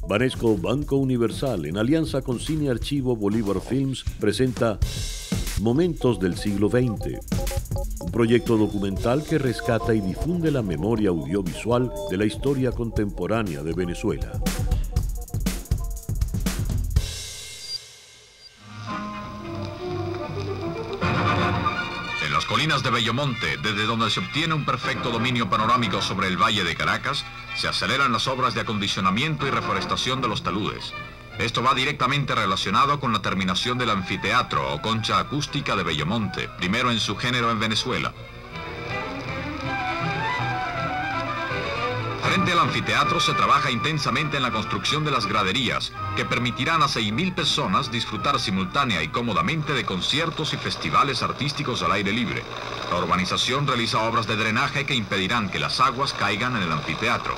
Banesco Banco Universal, en alianza con Cine Archivo Bolívar Films, presenta Momentos del siglo XX, un proyecto documental que rescata y difunde la memoria audiovisual de la historia contemporánea de Venezuela. En las colinas de Bellomonte, desde donde se obtiene un perfecto dominio panorámico sobre el Valle de Caracas, se aceleran las obras de acondicionamiento y reforestación de los taludes. Esto va directamente relacionado con la terminación del anfiteatro o concha acústica de Bellomonte, primero en su género en Venezuela. Frente al anfiteatro se trabaja intensamente en la construcción de las graderías, que permitirán a 6.000 personas disfrutar simultánea y cómodamente de conciertos y festivales artísticos al aire libre. La urbanización realiza obras de drenaje que impedirán que las aguas caigan en el anfiteatro.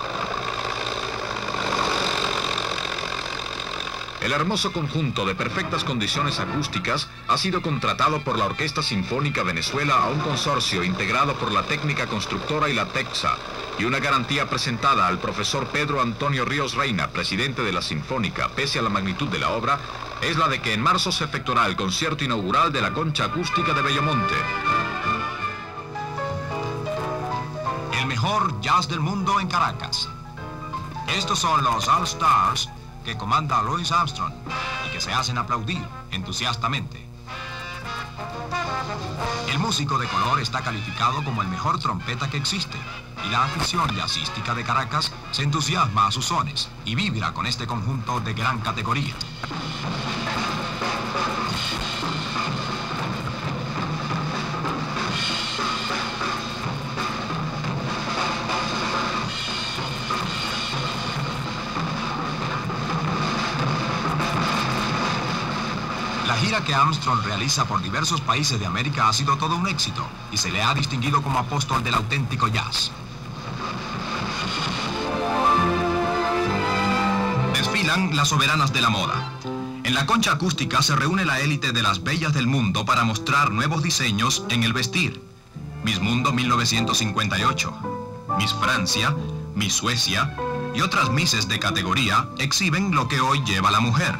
El hermoso conjunto de perfectas condiciones acústicas ha sido contratado por la Orquesta Sinfónica Venezuela a un consorcio integrado por la técnica constructora y la TECSA, y una garantía presentada al profesor Pedro Antonio Ríos Reina, presidente de la Sinfónica, pese a la magnitud de la obra, es la de que en marzo se efectuará el concierto inaugural de la concha acústica de Bellomonte. El mejor jazz del mundo en Caracas. Estos son los All Stars que comanda Louis Armstrong y que se hacen aplaudir entusiastamente. El músico de color está calificado como el mejor trompeta que existe, y la afición jazzística de Caracas se entusiasma a sus sones y vibra con este conjunto de gran categoría. La gira que Armstrong realiza por diversos países de América ha sido todo un éxito y se le ha distinguido como apóstol del auténtico jazz. Desfilan las soberanas de la moda. En la concha acústica se reúne la élite de las bellas del mundo para mostrar nuevos diseños en el vestir. Miss Mundo 1958, Miss Francia, Miss Suecia y otras misses de categoría exhiben lo que hoy lleva la mujer.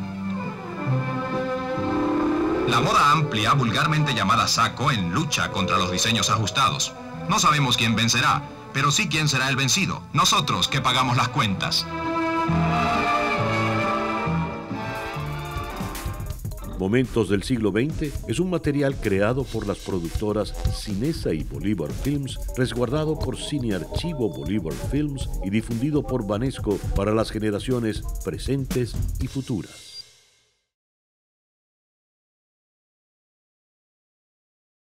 La moda amplia, vulgarmente llamada saco, en lucha contra los diseños ajustados. No sabemos quién vencerá, pero sí quién será el vencido. Nosotros que pagamos las cuentas. Momentos del siglo XX es un material creado por las productoras Cinesa y Bolívar Films, resguardado por Cine Archivo Bolívar Films y difundido por Banesco para las generaciones presentes y futuras.